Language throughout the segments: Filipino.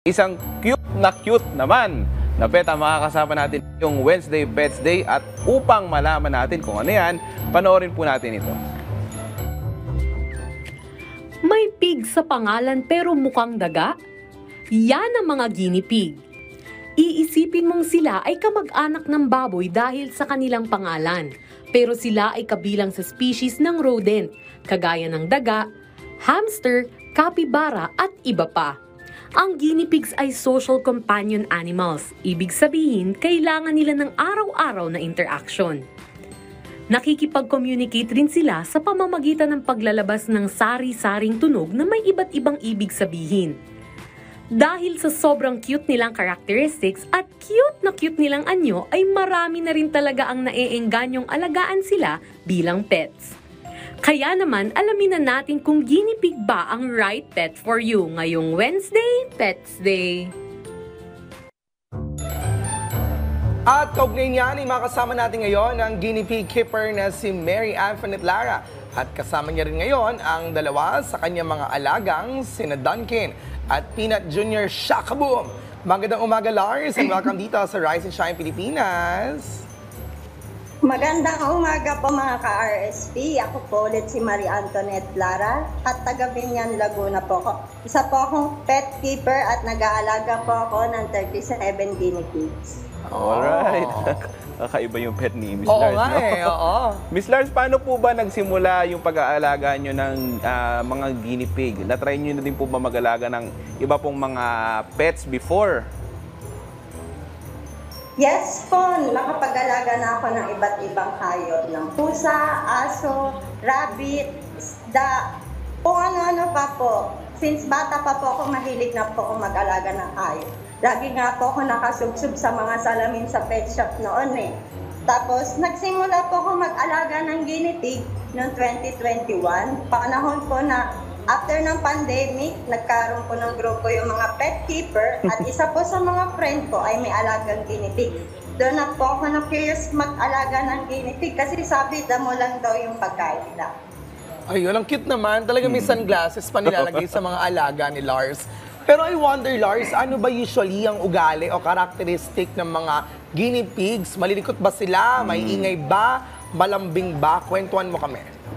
Isang cute naman na pet ang makakasama natin yung Wednesday Pets Day at upang malaman natin kung ano yan, panoorin po natin ito. May pig sa pangalan pero mukhang daga? Yan ang mga guinea pig. Iisipin mong sila ay kamag-anak ng baboy dahil sa kanilang pangalan. Pero sila ay kabilang sa species ng rodent, kagaya ng daga, hamster, capybara at iba pa. Ang guinea pigs ay social companion animals. Ibig sabihin, kailangan nila ng araw-araw na interaction. Nakikipag-communicate rin sila sa pamamagitan ng paglalabas ng sari-saring tunog na may iba't ibang ibig sabihin. Dahil sa sobrang cute nilang characteristics at cute nilang anyo, ay marami na rin talaga ang naeenganyong alagaan sila bilang pets. Kaya naman, alamin na natin kung guinea pig ba ang right pet for you ngayong Wednesday Pets Day. At kaugnay niyan ay makasama natin ngayon ang guinea pig keeper na si Mary Antoinette Lara. At kasama niya rin ngayon ang dalawa sa kanyang mga alagang sina Duncan at Peanut Jr. Shakaboom. Magandang umaga, Lars, and welcome dito sa Rise and Shine Pilipinas. Magandang umaga po mga ka-RSP. Ako po ulit si Marie Antoinette Lara at taga Binyan, Laguna po ako. Isa po akong pet keeper at nag-aalaga po ako ng 37 guinea pigs. Alright. Kakaiba yung pet ni Miss Oo Lars, nga no? oo. Miss Lars, paano po ba nagsimula yung pag-aalaga nyo ng mga guinea pig? Na-try nyo na din po ba mag-alaga ng iba pong mga pets before? Yes po, nakapag-alaga na ako ng iba't ibang hayop ng pusa, aso, rabbit, isda, kung ano-ano pa po. Since bata pa po ako, mahilig na po ako mag-alaga ng hayop. Lagi nga po ako nakasubsob sa mga salamin sa pet shop noon eh. Tapos, nagsimula po ako mag-alaga ng guinea pig noong 2021. Panahon po na after ng pandemic, nagkaroon po ng grupo yung mga pet keeper at isa po sa mga friend ko ay may alagang guinea pig. Doon na po ako na-curious mag-alaga ng guinea pig kasi sabi, damo lang daw yung pagkain nila. Ayun, ang cute naman. Talaga may sunglasses pa nilalagay sa mga alaga ni Lars. Pero I wonder, Lars, ano ba usually ang ugali o characteristic ng mga guinea pigs? Malilikot ba sila? May ingay ba? Malambing ba? Kwentuhan mo kami.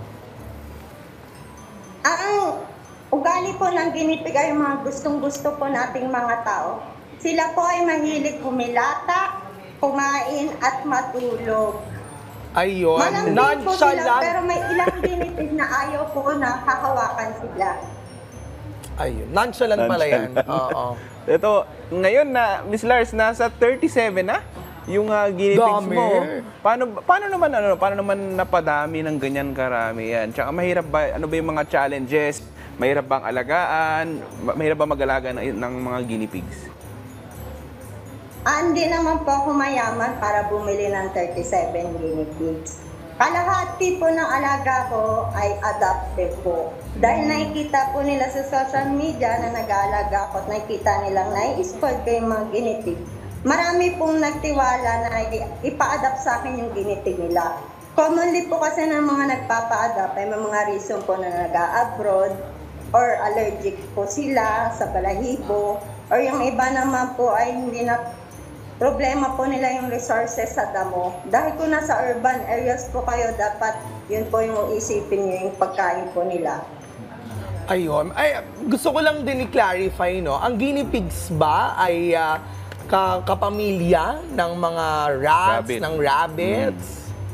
Ang ugali po ng guinea pig ay mga gustong-gusto po nating mga tao. Sila po ay mahilig humilata, kumain at matulog. Ayun, Malambing po sila nonchalant. pero may ilang guinea pig na ayaw po na hahawakan sila. Ayun, nonchalant pala yan. Oo. Ito, ngayon na, Miss Lars, nasa 37 na yung guinea pigs Dami. mo. Paano naman napadami ng ganyan karami yan? Tsaka mahirap ba, ano ba yung mga challenges? Mahirap bang alagaan? Mahirap ba mag-alaga ng mga guinea pigs? Hindi naman po ako mayaman para bumili ng 37 guinea pigs. Kalahati po ng alaga ko ay adopted po. Dahil nakikita po nila sa social media na nag-aalaga ako at nakikita nilang nai-spoil ko yung mga guinea pig. Marami pong nagtiwala na ipa-adapt sa akin yung guinea pig nila. Commonly po kasi ng mga nagpapa-adapt ay may mga reason po na nag-a-abroad or allergic po sila sa balahibo or yung iba naman po ay hindi na problema po nila yung resources sa damo. Dahil kung nasa urban areas po kayo, dapat yun po yung isipin nyo yung pagkain po nila. Ayun. Ay, gusto ko lang din i-clarify, no? Ang guinea pigs ba ay kapamilya ng mga rats, Rabbit. ng rabbits?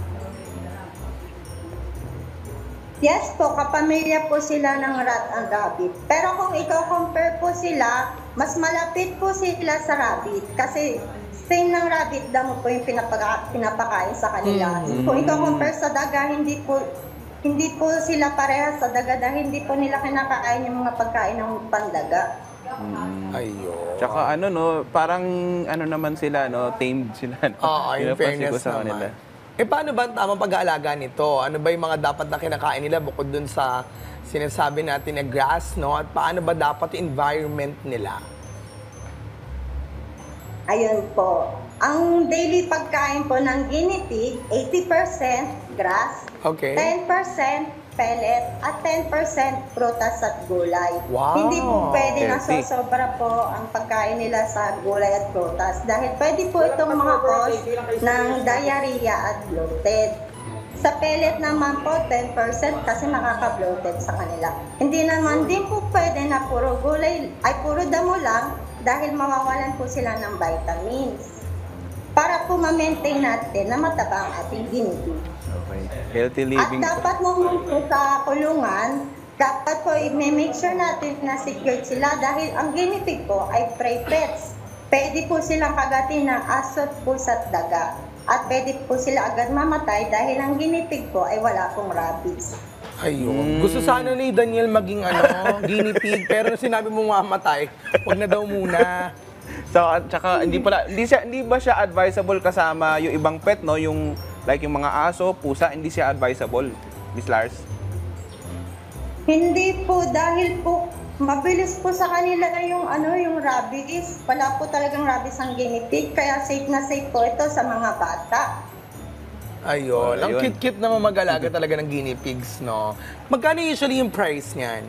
Yes po, kapamilya po sila ng rat and rabbit. Pero kung i-compare po sila, mas malapit po sila sa rabbit. Kasi same ng rabbit, damo po yung pinapakain sa kanila. Kung i-compare sa daga, hindi po sila parehas sa daga dahil hindi po nila kinakain yung mga pagkain ng pandaga. Ayun. Tsaka parang naman sila, tamed sila. No? Oo, in Pinapansin ko fairness sa kanila. naman. Paano ba ang tamang pag-aalaga nito? Ano ba yung mga dapat na kinakain nila bukod dun sa sinasabi natin na grass, no? At paano ba dapat yung environment nila? Ayun po. Ang daily pagkain po ng guinea pig, 80% grass, Okay. 10% pellet at 10% prutas at gulay. Wow! Hindi po pwede na Healthy. sosobra po ang pagkain nila sa gulay at prutas dahil pwede po itong mga cause ng diarrhea at bloated. Sa pellet naman po, 10% kasi makaka-bloated sa kanila. Hindi naman din po pwede na puro gulay, ay puro damo lang dahil mawawalan po sila ng vitamins. Para po ma-maintain natin na mataba ang ating guinea pig. Okay. Healthy At living. dapat naman po sa kulungan, dapat po i-make sure natin na secured sila dahil ang guinea pig po ay prey pets. Pwede po silang kagatin ng aso, pusa at daga. At pwede po sila agad mamatay dahil ang guinea pig po ay wala pong rabies. Ayun. Gusto sana ni Daniel maging guinea pig, pero sinabi mo mamatay, huwag na daw muna. So, at saka hindi ba siya advisable kasama yung ibang pet, no? Yung like yung mga aso, pusa, hindi siya advisable, Miss Lars? Hindi po dahil po mabilis po sa kanila yung rabies. Wala po talagang rabies ang guinea pig kaya safe na safe po ito sa mga bata. Ayun. Ang Ayun. cute-cute naman mag-alaga talaga ng guinea pigs, no? Magkano usually yung price niyan?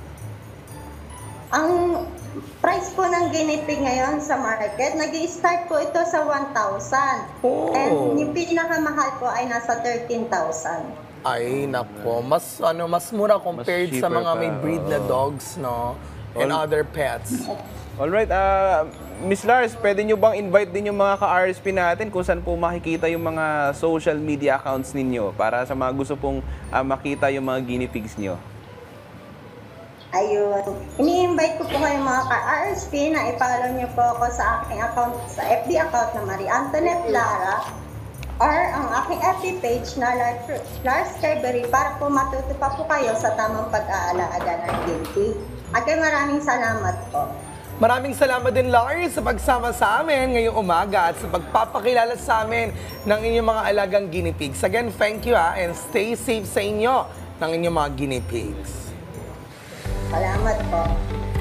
Ang price po ng guinea pig ngayon sa market, nag-i-start po ito sa 1,000. Oh. And yung pinakamahal po ay nasa 13,000. Ay, nako. Mas mura compared Mas sa cheaper mga may pa, breed na oo. dogs, no? And other pets. Alright, Miss Lars, pwede nyo bang invite din yung mga ka-RSP natin kung saan po makikita yung mga social media accounts ninyo para sa mga gusto pong makita yung mga guinea pigs nyo? Ayun. Ini-invite ko po kayo mga ka-RSP na i-follow niyo po ako sa aking account, sa FB account na Marie Antoinette Lara or ang aking FB page na Lars Carberry para po matuto pa po kayo sa tamang pag-aalaga ng guinea pig. Again, maraming salamat po. Maraming salamat din, Lars, sa pagsama sa amin ngayong umaga at sa pagpapakilala sa amin ng inyong mga alagang guinea pigs. Again, thank you and stay safe sa inyo ng inyong mga guinea pigs. Salamat po.